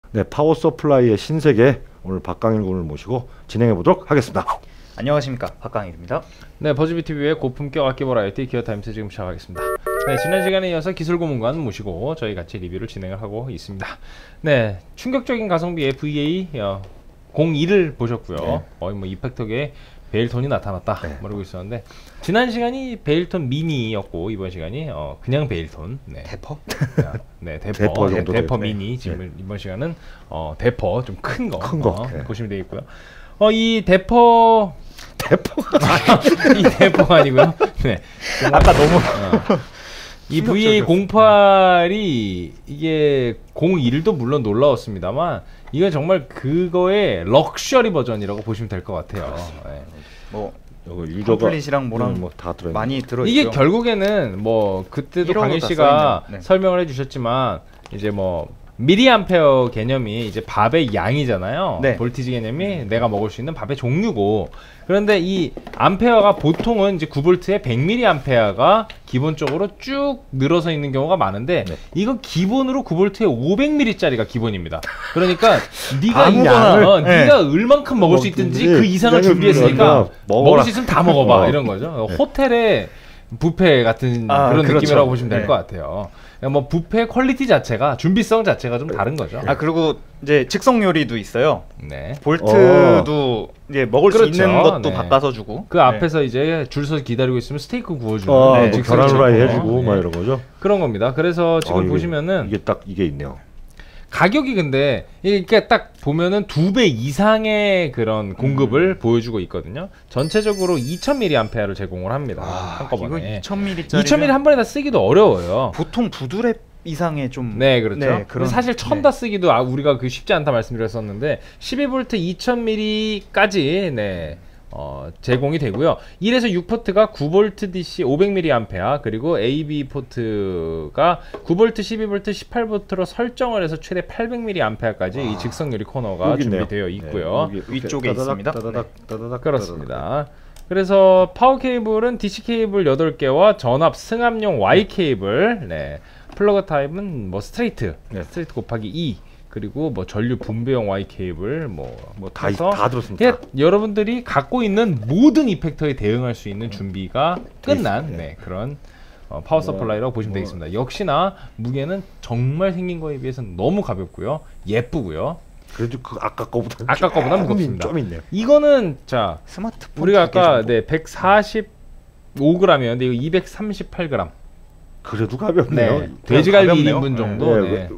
네, 파워 서플라이의 신세계 오늘 박강일 군을 모시고 진행해 보도록 하겠습니다. 안녕하십니까, 박강일입니다. 네, 버즈비TV의 고품격 악기 버라이어티 기어타임스 지금 시작하겠습니다. 네, 지난 시간에 이어서 기술고문관 모시고 저희 같이 리뷰를 진행을 하고 있습니다. 네, 충격적인 가성비의 VA 02를 보셨고요. 네. 거의 뭐 이펙터계에 베일톤이 나타났다 네. 모르고 있었는데, 지난 시간이 베일톤 미니였고 이번 시간이 그냥 베일톤. 네. 대퍼? 네, 대퍼. 대퍼 정도 대퍼 되죠. 미니. 지금 이번 시간은 대퍼 좀 큰 거. 큰 거. 네. 보시면 되겠고요. 이 대퍼 이 대퍼가 아니고요. 네. 아까 너무 이 VA08이 이게 01도 물론 놀라웠습니다만 이건 정말 그거의 럭셔리 버전이라고 보시면 될 것 같아요. 네. 뭐 여기 유저가 컴플릿이랑 뭐랑 뭐다 들어 많이 들어있죠. 이게 결국에는 뭐 그때도 1호로 강일 다 씨가 써있는, 네. 설명을 해주셨지만 이제 뭐 미리암페어 개념이 이제 밥의 양이잖아요. 네. 볼티지 개념이 내가 먹을 수 있는 밥의 종류고, 그런데 이 암페어가 보통은 이제 9V에 100mA가 기본적으로 쭉 늘어서 있는 경우가 많은데 네. 이건 기본으로 9V에 500mA짜리가 기본입니다. 그러니까 네가 이 아무거나, 양을 네. 네가 얼만큼 먹을 수 있든지 그 이상을 준비했으니까 먹을 수 있으면 다 먹어봐 이런 거죠. 네. 호텔의 뷔페 같은 그런 그렇죠. 느낌이라고 보시면 될 네. 것 같아요. 뭐 뷔페 퀄리티 자체가, 준비성 자체가 좀 다른 거죠. 그리고 이제 즉석 요리도 있어요. 네. 볼트도 이제 먹을 그렇죠. 수 있는 것도 네. 바꿔서 주고. 그 앞에서 이제 줄 서서 기다리고 있으면 스테이크 구워주는 뭐 즉석 계란 후라이 요리. 해주고 네. 막 이런 거죠. 그런 겁니다. 그래서 지금 이게- 보시면은 이게 딱 이게 있네요. 가격이 근데 이게 딱 보면은 2배 이상의 그런 공급을 보여주고 있거든요. 전체적으로 2000mAh를 제공을 합니다. 한꺼번에. 이거 2000mAh짜리 2000mAh 한 번에 다 쓰기도 어려워요. 보통 부드랩 이상의 좀 네, 그렇죠. 네, 근데 사실 1000 다 쓰기도 우리가 그 쉽지 않다 말씀드렸었는데 12V 2000mAh까지 제공이 되고요. 1에서 6포트가 9V DC 500mAh, 그리고 AB 포트가 9V, 12V, 18V로 설정을 해서 최대 800mAh까지 이 즉석 유리 코너가 여기 있네요. 준비되어 있고요. 네, 여기 위쪽에 따다닥, 있습니다. 따다닥, 따다닥, 그렇습니다. 그래서 파워 케이블은 DC 케이블 8개와 전압 승합용 Y 케이블, 플러그 타입은 뭐 스트레이트 곱하기 2, 그리고 뭐 전류 분배용 Y 케이블 다 해서 들었습니다. 예, 여러분들이 갖고 있는 모든 이펙터에 대응할 수 있는 준비가 끝난 그런 파워 서플라이라고 보시면 되겠습니다. 역시나 무게는 정말 생긴 거에 비해서는 너무 가볍고요, 예쁘고요. 그래도 그 아까 거보다 무겁습니다. 좀 있네요. 이거는 자 스마트폰 우리가 두개 아까 정도. 145g이었는데 이거 238g. 그래도 가볍네요. 네, 돼지갈비 가볍네요. 1인분 정도. 네,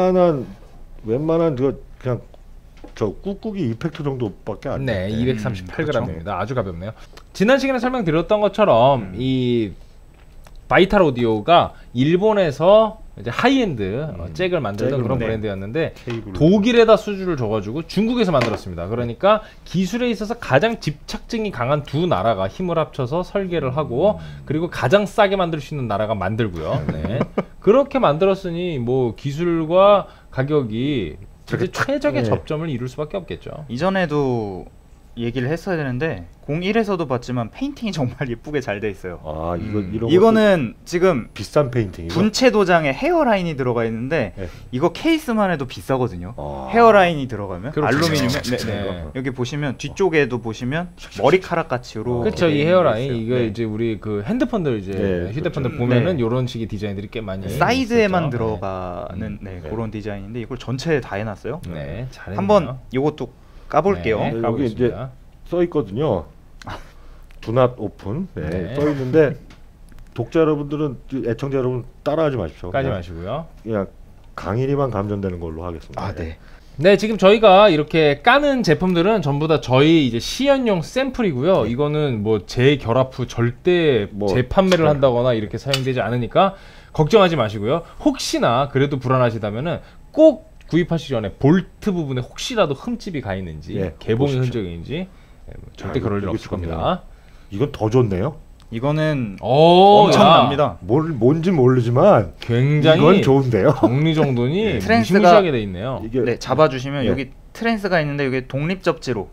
웬만한 그냥 저 꾹꾹이 이펙트 정도밖에 안 네, 돼. 238g입니다. 아주 가볍네요. 지난 시간에 설명드렸던 것처럼 이 바이탈 오디오가 일본에서 이제 하이엔드 잭을 만들던 그런 네. 브랜드였는데 케이블을. 독일에다 수주를 줘가지고 중국에서 만들었습니다. 그러니까 기술에 있어서 가장 집착증이 강한 두 나라가 힘을 합쳐서 설계를 하고, 그리고 가장 싸게 만들 수 있는 나라가 만들고요. 네. 그렇게 만들었으니 뭐 기술과 가격이 이제 최적의 네. 접점을 이룰 수밖에 없겠죠. 이전에도 얘기를 했어야 되는데 01에서도 봤지만 페인팅이 정말 예쁘게 잘 돼 있어요. 이런 이거는 지금 비싼 페인팅이죠. 분체 도장에 헤어라인이 들어가 있는데 네. 이거 케이스만 해도 비싸거든요. 아. 헤어라인이 들어가면 그렇죠. 알루미늄에 네. 여기 보시면 뒤쪽에도 보시면 머리카락 같이로 그렇죠. 이 이렇게 헤어라인 있어요. 이거 네. 이제 우리 그 핸드폰들 이제 네, 휴대폰들 그렇죠. 보면은 네. 이런 식의 디자인들이 꽤 많이 사이드에만 있었죠. 들어가는 그런 디자인인데 이걸 전체에 다 해놨어요. 네, 잘했네요. 한번 이것도 까볼게요. 네, 여기 가보겠습니다. 써 있거든요. Do not open. 네. 써 있는데 독자 여러분들은, 애청자 여러분 따라하지 마십시오. 까지 그냥- 마시고요. 그냥 강일이만 감전되는 걸로 하겠습니다. 아, 네. 네, 지금 저희가 이렇게 까는 제품들은 전부 다 저희 이제 시연용 샘플이고요. 이거는 뭐 재결합 후 절대 뭐, 재판매를 네. 한다거나 이렇게 사용되지 않으니까 걱정하지 마시고요. 혹시나 그래도 불안하시다면은 꼭 구입하시기 전에 볼트 부분에 혹시라도 흠집이 가 있는지, 예, 개봉의 보십시오. 흔적이 있는지 절대 야, 그럴 일 이게 없을 좋네요. 겁니다. 이건 더 좋네요. 이거는 오, 엄청납니다. 뭔지 모르지만 굉장히 이건 좋은데요. 정리정돈이 트랜스가- 무시무시하게 돼 있네요. 이게 네, 잡아주시면 네. 여기 트랜스가 있는데 여기 독립 접지로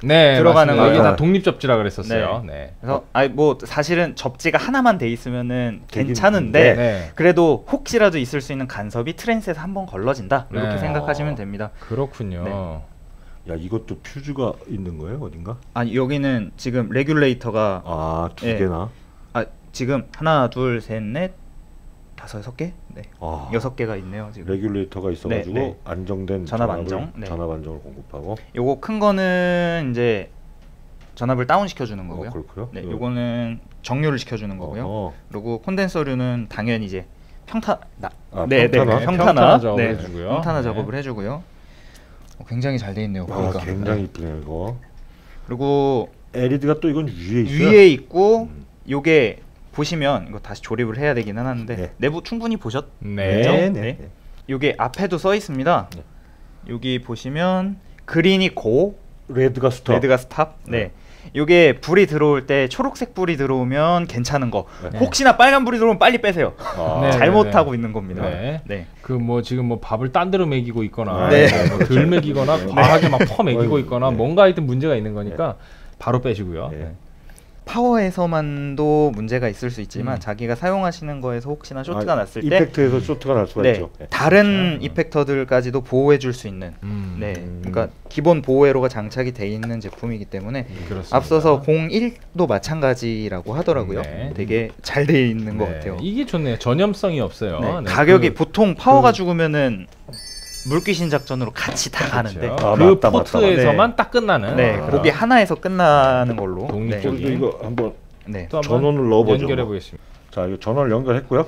네, 들어가는 맞습니다. 이게 거예요. 다 독립 접지라 그랬었어요. 네. 그래서 뭐 사실은 접지가 하나만 돼 있으면은 되긴 괜찮은데 네. 그래도 혹시라도 있을 수 있는 간섭이 트랜스에서 한번 걸러진다 이렇게 네. 생각하시면 됩니다. 그렇군요. 네. 야 이것도 퓨즈가 있는 거예요 어딘가? 아니 여기는 지금 레귤레이터가 아두 예. 개나. 지금 하나 둘 셋 넷 다섯 여섯 개? 네. 아, 6개가 있네요 지금. 레귤레이터가 있어가지고 네, 네. 안정된 전압 전압을, 안정, 네. 전압 안정을 공급하고. 요거 큰 거는 이제 전압을 다운 시켜주는 거고요. 그렇고요. 네, 요거는 정류를 시켜주는 거고요. 어. 그리고 콘덴서류는 당연히 이제 평탄화, 평탄화? 평탄화 작업을 네, 해주고요. 평탄화 네. 작업을 해주고요. 굉장히 잘 돼 있네요. 아, 보니까. 굉장히 이쁘네요 이거. 그리고 LED가 또 이건 위에 있어요. 위에 있고 요게 보시면 이거 다시 조립을 해야 되기는 하는데 네. 내부 충분히 보셨? 네. 네. 네. 요게 앞에도 써 있습니다. 네. 여기 보시면 그린이 고, 레드가 스톱. 레드가 스탑. 네. 요게 불이 들어올 때 초록색 불이 들어오면 괜찮은 거. 네. 혹시나 빨간 불이 들어오면 빨리 빼세요. 아, 네. 잘못하고 있는 겁니다. 네. 네. 그 뭐 지금 뭐 밥을 딴 데로 먹이고 있거나 네. 뭐덜 먹이거나 네. 과하게 막 퍼 먹이고 네. 있거나 네. 뭔가 하여튼 문제가 있는 거니까 바로 빼시고요. 네. 네. 파워에서만도 문제가 있을 수 있지만 음. 자기가 사용하시는 거에서 혹시나 쇼트가 났을 때 이펙트에서 쇼트가 날 수가 네, 있죠. 네. 다른 그렇죠. 이펙터들까지도 보호해 줄 수 있는 네, 그러니까 기본 보호 회로가 장착이 돼 있는 제품이기 때문에 그렇습니다. 앞서서 01도 마찬가지라고 하더라고요. 네. 되게 잘 돼 있는 것 네. 같아요. 이게 좋네요. 전염성이 없어요. 네, 네, 가격이 그- 보통 파워가 죽으면은 물귀신 작전으로 같이 다 그렇죠. 가는데 아, 그 맞다, 맞다, 포트에서만 맞다. 딱 끝나는 네, 그런 거기 하나에서 끝나는 걸로 독립적인. 그리고 이거 한번 네. 또 한번 전원을 넣어보죠. 연결해 보겠습니다. 자 이거 전원을 연결했고요.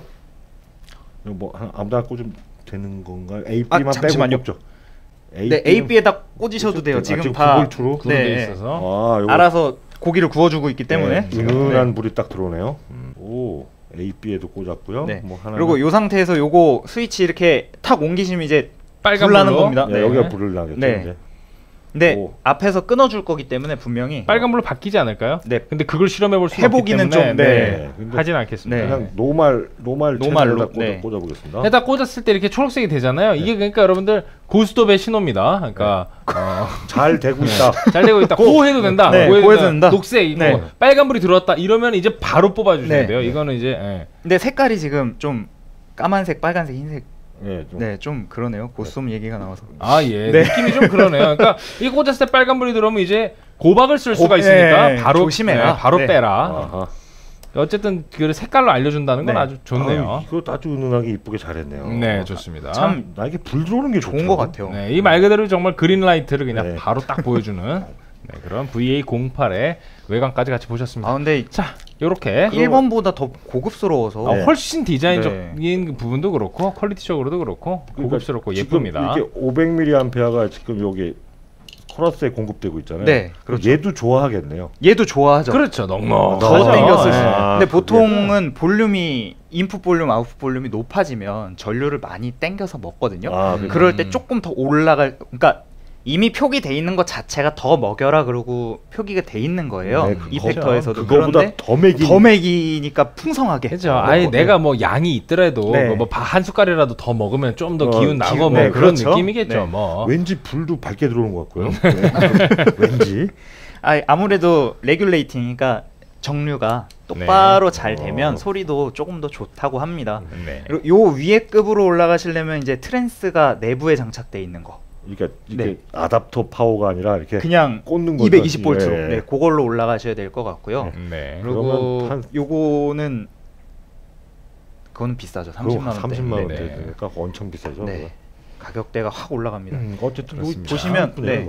이거 뭐 아무데나 꽂으면 되는 건가요? AB만 빼고 잠시만요. 꽂죠. 네, AB에다 꽂으셔도 돼요. 지금 다 9V로 구로 돼 네. 있어서 아, 요거 알아서 고기를 구워주고 있기 때문에 네, 은은한 불이 딱 들어오네요. 오, AB에도 꽂았고요. 네. 뭐 하나 그리고 요 상태에서 요거 스위치 이렇게 탁 옮기시면 이제 빨간 불 나는 불로? 겁니다. 네, 여기가 불을 나겠죠. 네. 이제. 근데 오. 앞에서 끊어줄 거기 때문에 분명히 빨간 불로 바뀌지 않을까요? 네. 근데 그걸 실험해 볼 수 없기 해보기는 때문에 좀, 네. 네. 근데 하진 않겠습니다. 네. 그냥 노말로 노말로, 네. 꽂아보겠습니다. 해다 꽂았을 때 이렇게 초록색이 되잖아요. 이게 그러니까 여러분들 고스톱의 신호입니다. 그러니까 잘 되고 있다. 잘 되고 있다. 고 해도 된다. 네, 고 고 해도 된다. 녹색 이거 네. 빨간 불이 들어왔다. 이러면 이제 바로 뽑아주셔야 네. 돼요. 이거는 이제 예. 근데 색깔이 지금 좀 까만색, 빨간색, 흰색 네, 좀. 네, 좀 그러네요. 고스톱 얘기가 나와서. 아 예. 네. 느낌이 좀 그러네요. 그러니까 이 꽂았을 때 빨간 불이 들어오면 이제 고박을 쓸 수가 있으니까 네, 바로 조심해라. 네, 바로 네. 빼라. 아하. 어쨌든 그 색깔로 알려준다는 건 네. 아주 좋네요. 아유, 이거 아주 은은하게 이쁘게 잘했네요. 네, 좋습니다. 참 나 이게 불 들어오는 게 좋은 것 같아요. 네, 이 말 그대로 정말 그린라이트를 그냥 네. 바로 딱 보여주는 네, 그런 VA08의 외관까지 같이 보셨습니다. 아 근데 자, 요렇게 1번보다 더 고급스러워서 네. 훨씬 디자인적인 부분도 그렇고 퀄리티적으로도 그렇고 고급스럽고 지금 예쁩니다. 이게 500mAh가 지금 여기 코러스에 공급되고 있잖아요. 네, 그렇죠. 얘도 좋아하겠네요. 얘도 좋아하죠. 그렇죠. 더 넉넉하죠. 땡겼을 수. 네. 아, 근데 그게- 보통은 볼륨이 인풋 볼륨, 아웃풋 볼륨이 높아지면 전류를 많이 땡겨서 먹거든요. 아, 그럴 때 조금 더 올라갈, 그러니까 이미 표기 돼 있는 것 자체가 더 먹여라 그러고 표기가 돼 있는 거예요. 네, 이펙터에서도. 그거보다 그런데 더 매기. 더 먹이니까 풍성하게. 그죠. 아예 내가 뭐 양이 있더라도 네. 뭐 한 숟갈이라도 더 먹으면 좀 더 어, 기운 나고 기운, 뭐 네, 그런 그렇죠. 느낌이겠죠. 네. 뭐. 왠지 불도 밝게 들어오는 것 같고요. 왠지. 아무래도 레귤레이팅이니까 정류가 똑바로 잘 되면 소리도 조금 더 좋다고 합니다. 네. 그리고 요 위에 급으로 올라가시려면 이제 트랜스가 내부에 장착돼 있는 거. 그러니까 이게 네. 아답터 파워가 아니라 이렇게 그냥 꽂는 거죠. 220V로 예. 네, 그걸로 올라가셔야 될 것 같고요. 네. 그리고 그러면 한- 요거는 그거는 비싸죠. 30만 원대. 30만 원대 네. 되니까 엄청 비싸죠. 네. 가격대가 확 올라갑니다. 어쨌든 그렇습니다. 보시면 네.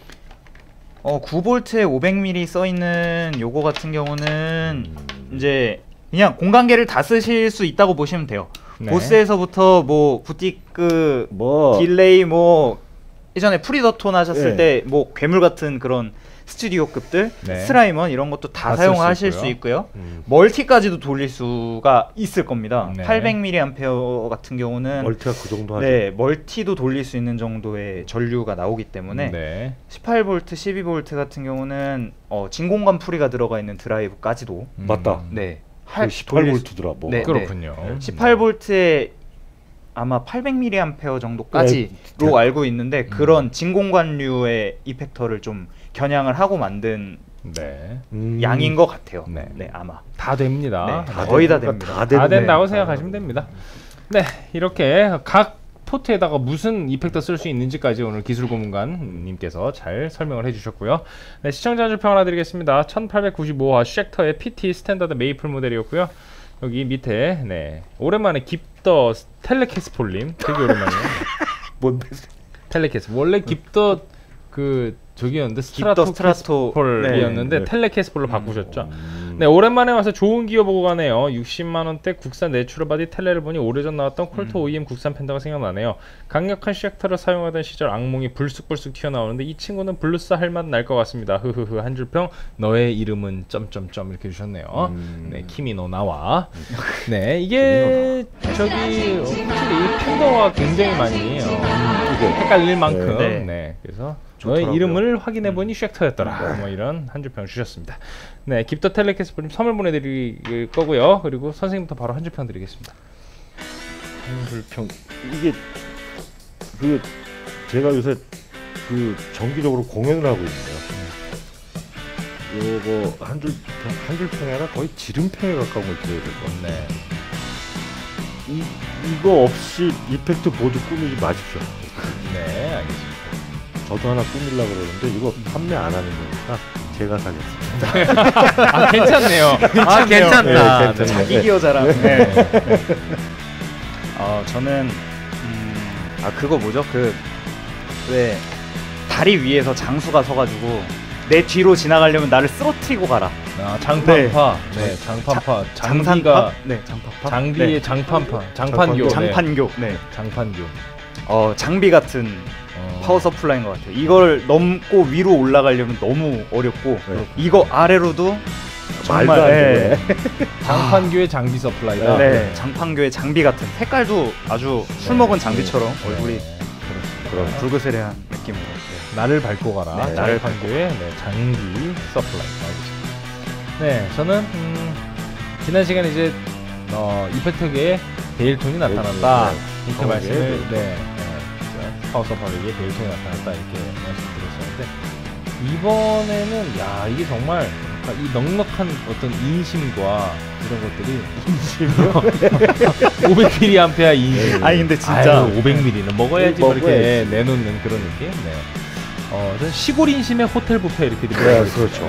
9V에 500ml 써 있는 요거 같은 경우는 이제 그냥 공간계를 다 쓰실 수 있다고 보시면 돼요. 네. 보스에서부터 뭐 부티크, 뭐 딜레이 뭐 예전에 프리더톤 하셨을 네. 때 뭐 괴물 같은 그런 스튜디오급들, 네. 스트라이먼 이런 것도 다 다 쓸 수 사용하실 있고요. 수 있고요. 음. 멀티까지도 돌릴 수가 있을 겁니다. 네. 800mAh 같은 경우는 멀티가 그 정도 하죠. 네, 멀티도 돌릴 수 있는 정도의 전류가 나오기 때문에 네. 18V, 12V 같은 경우는 진공관 풀이가 들어가 있는 드라이브까지도 맞다. 네, 그 18V더라 뭐. 네. 그렇군요. 18V에 아마 800mAh 정도까지로 네. 알고 있는데 그런 진공관류의 이펙터를 좀 겨냥을 하고 만든 네. 양인 것 같아요. 네. 네, 아마. 다 됩니다. 네, 네. 거의 다 됩니다. 다 다 된다고 네. 생각하시면 됩니다. 네, 이렇게 각 포트에다가 무슨 이펙터 쓸 수 있는지까지 오늘 기술고문관님께서 잘 설명을 해주셨고요. 네, 시청자 한줄 평 하나 드리겠습니다. 1895화 쉑터의 PT 스탠다드 메이플 모델이었고요. 여기 밑에 네 오랜만에 깁더 텔레캐스폴님 되게 오랜만이에요. 뭔데? 텔레캐스 원래 깁더 그 저기였는데 깁더 스트라토폴이었는데 네. 텔레캐스폴로 바꾸셨죠. 네, 오랜만에 와서 좋은 기어 보고 가네요. 60만 원대 국산 내추럴 바디 텔레를 보니 오래전 나왔던 콜트 OEM 국산 펜더가 생각나네요. 강력한 쉑터를 사용하던 시절 악몽이 불쑥불쑥 튀어나오는데 이 친구는 블루스 할 맛 날 것 같습니다. 흐흐흐 한 줄평 너의 이름은 점점점 이렇게 주셨네요. 네, 키미노 나와. 네, 이게 저기 확실히 펜더와 굉장히 많이 헷갈릴 만큼 네. 네, 그래서 좋더라고요. 너의 이름을 확인해보니 쉑터였더라. 뭐 이런 한 줄평 주셨습니다. 네, 깁더 텔레캐스프님 선물 보내드릴 거고요. 그리고 선생님부터 바로 한 줄평 드리겠습니다. 한줄평 이게 그 제가 요새 그 정기적으로 공연을 하고 있는데요. 요거 한 줄평이 아니라 거의 지름평에 가까운 걸 드려야 될 것 같아요. 네. 이거 없이 이펙트 보드 꾸미지 마십시오. 네, 알겠습니다. 저도 하나 꾸밀려고 그러는데 이거 판매 안 하는 거니까 제가 사겠습니다. 아, 괜찮네요. 아, 괜찮다. 네, 괜찮아요. 자기 기어 자랑. 네. 저는 그거 뭐죠? 그 왜 다리 위에서 장수가 서가지고 내 뒤로 지나가려면 나를 쓰러뜨리고 가라. 아, 장판파. 네, 장판파. 장비가 네, 장판파. 장비의 네. 장판파. 장판교. 네. 장판교. 네. 장판교. 장비 같은 파워 서플라이인 것 같아요. 이걸 넘고 위로 올라가려면 너무 어렵고 네. 이거 아래로도 정말 말도 안 돼. 장판교의 장비 서플라이다. 네, 장판교의 장비 같은 색깔도 아주 술 먹은 장비처럼 얼굴이 그럼 붉으세레한 느낌으로. 나를 밟고 가라. 네, 나를 판교의 장비 서플라이. 알겠습니다. 네, 저는 지난 시간에 이제 이펙터계의 데일톤이 나타난다. 네, 이렇게 파워의 말씀을 파워 서플라이의 데일톤이 나타났다 이렇게 말씀드렸었는데 이번에는 야 이게 정말 이 넉넉한 어떤 인심과 이런 것들이 500mAh 인심. 아니 근데 진짜 500ml는 먹어야지 뭐 이렇게 먹어야지. 내놓는 그런 느낌. 네. 저는 시골 인심의 호텔 뷔페 이렇게 네, 느껴요. 그렇죠.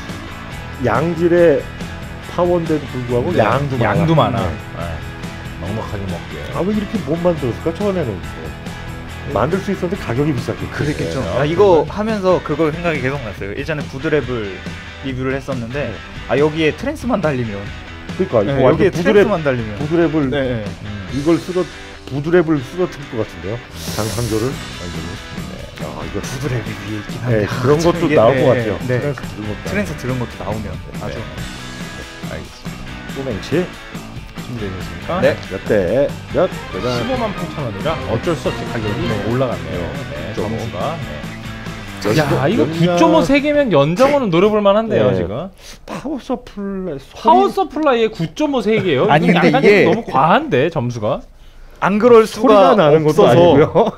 양질의 파워인데도 불구하고 양도 많아. 많아. 네. 네. 넉넉하게 먹게. 왜 이렇게 못 만들었을까? 처음에는 만들 수 있었는데 가격이 비쌌겠죠. 그랬겠죠. 네. 이거 하면서 그거 생각이 계속 났어요. 예전에 부드랩을 리뷰를 했었는데 여기에 트랜스만 달리면 그러니까 이거 여기에 완전 트랜스만 달리면 부드랩을 네. 이걸 부드랩을 쓰러뜨릴 것 같은데요. 장판교를. 이거 부드랩이 위에 있긴 한데 네, 그런 것도 이게, 나올 네, 것 같아요. 네. 트랜스 들은 것도. 트랜스 들은 것도 나오면 아주 알겠습니다. 꼬맹치 준비되셨습니까? 네. 몇 15만 8천 원이라 어쩔 수 없이 가격이 올라갔네요. 네, 점수가. 네. 야, 이거 9.5 3개면 연정어는 노려볼 만한데요, 네. 지금. 파워 서플라이 파워 서플라이에 9.5 3개요? 아니, 근데 약간 이게 너무 과한데, 점수가? 안 그럴 수가 소리가 나는 것도 없어서 아니고요.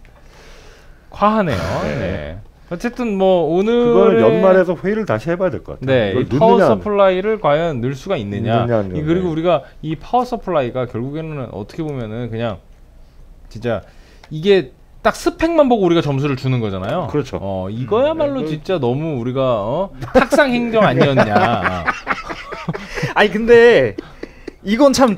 과하네요. 네. 네. 어쨌든 뭐 오늘 그거는 연말에서 회의를 다시 해봐야 될 것 같아요. 네, 이 이걸 파워 넣느냐, 서플라이를 과연 넣을 수가 있느냐. 넣느냐는 그리고 네. 우리가 이 파워 서플라이가 결국에는 어떻게 보면은 그냥 진짜 이게 딱 스펙만 보고 우리가 점수를 주는 거잖아요. 그렇죠. 이거야말로 진짜 너무 우리가 탁상 행정 아니었냐. 아니 근데 이건 참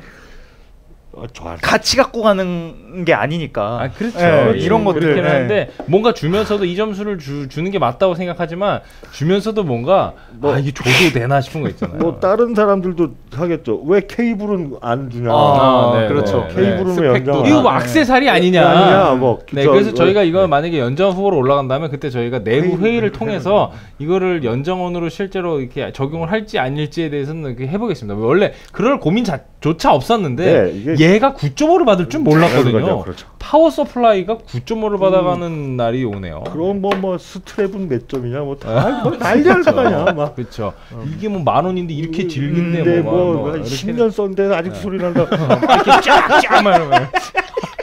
저 같이 갖고 가는 게 아니니까. 아, 그렇죠. 네, 이런 것들. 그렇긴 네. 한데 뭔가 주면서도 이 점수를 주는 게 맞다고 생각하지만 주면서도 뭔가 이게 줘도 되나 싶은 거 있잖아요. 뭐 다른 사람들도 하겠죠. 왜 케이블은 안 주냐? 네, 그렇죠. 네. 케이블은 왜 연장? 이거 뭐 악세사리 아니냐? 아니냐? 뭐 네, 그래서 저희가 이거 만약에 연정 후보로 올라간다면 그때 저희가 내부 회의를 통해서 이거를 연정원으로 실제로 이렇게 적용을 할지 아닐지에 대해서는 이렇게 해보겠습니다. 원래 그럴 고민조차 없었는데 네, 얘가 9.5를 받을 줄 몰랐거든요. 그렇죠. 파워 서플라이가 9.5를 받아가는 날이 오네요. 그럼 뭐 스트랩은 몇 점이냐? 뭐다 난리할 거냐? 막. 그렇죠. 이게 뭐 10,000원인데 이렇게 질긴데 근데 뭐 뭐 이렇게 10년 썼는데 아직도 소리 난다. 이렇게 쫙쫙 막 이러면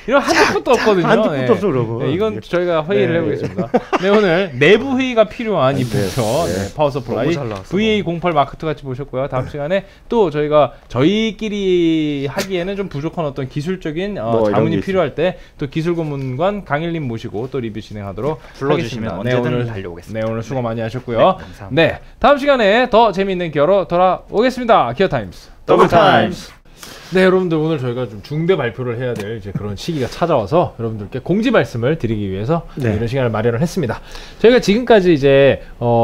이런 한두 푼도 없거든요. 한두 푼도 없어 그러고. 네, 이건 저희가 회의를 네. 해보겠습니다. 네, 오늘 내부 회의가 필요한 이 네. 부처 네. 파워 서플라이 너무 잘 나왔어, VA08 마크2 같이 보셨고요. 다음 시간에 또 저희가 저희끼리 하기에는 좀 부족한 어떤 기술적인 이런 자문이 게 필요할 때 또 기술 고문관 강일님 모시고 또 리뷰 진행하도록 불러주시면 하겠습니다. 언제든 오늘 달려오겠습니다. 네, 오늘 수고 많이 하셨고요. 네, 감사합니다. 네, 다음 시간에 더 재미있는 기어로 돌아오겠습니다. 기어 타임스. 더블 타임스. 네, 여러분들 오늘 저희가 좀 중대 발표를 해야 될 이제 그런 시기가 찾아와서 여러분들께 공지 말씀을 드리기 위해서 네. 이런 시간을 마련을 했습니다. 저희가 지금까지 이제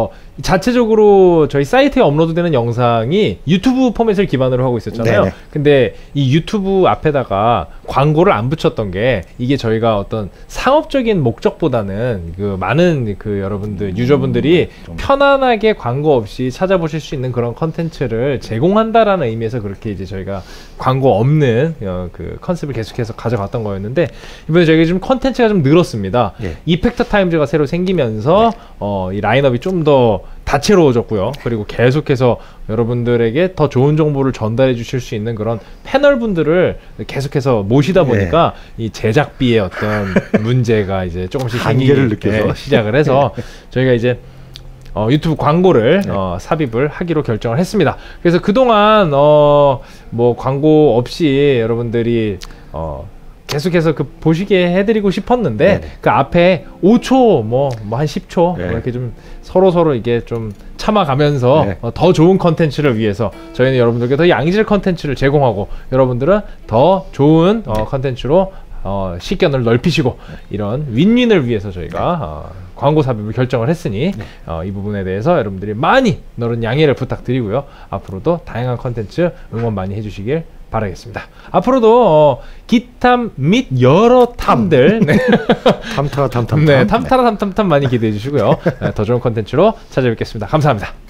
자체적으로 저희 사이트에 업로드되는 영상이 유튜브 포맷을 기반으로 하고 있었잖아요. 네네. 근데 이 유튜브 앞에다가 광고를 안 붙였던 게 이게 저희가 어떤 상업적인 목적보다는 그 많은 그 여러분들 유저분들이 편안하게 광고 없이 찾아보실 수 있는 그런 컨텐츠를 제공한다라는 의미에서 그렇게 이제 저희가 광고 없는 그 컨셉을 계속해서 가져갔던 거였는데 이번에 저희가 좀 컨텐츠가 좀 늘었습니다. 예. 이펙터 타임즈가 새로 생기면서 이 라인업이 좀 더 다채로워졌고요. 그리고 계속해서 여러분들에게 더 좋은 정보를 전달해 주실 수 있는 그런 패널 분들을 계속해서 모시다 보니까 이 제작비의 어떤 문제가 이제 조금씩 한계를 생기기 느껴서. 시작을 해서 저희가 이제 유튜브 광고를 삽입을 하기로 결정을 했습니다. 그래서 그동안 뭐 광고 없이 여러분들이 계속해서 그 보시게 해드리고 싶었는데 네네. 그 앞에 5초 뭐 한 10초 네. 이렇게 좀 서로 이게 좀 참아가면서 네. 더 좋은 컨텐츠를 위해서 저희는 여러분들께 더 양질 컨텐츠를 제공하고 여러분들은 더 좋은 컨텐츠로 식견을 넓히시고 이런 윈윈을 위해서 저희가 광고 삽입을 결정을 했으니 이 부분에 대해서 여러분들이 많이 너른 양해를 부탁드리고요. 앞으로도 다양한 컨텐츠 응원 많이 해주시길 바라겠습니다. 앞으로도 기탐 및 여러 탐들 탐타라 탐탐. 네, 탐타라 탐탐탐 많이 기대해 주시고요. 더 좋은 컨텐츠로 찾아뵙겠습니다. 감사합니다.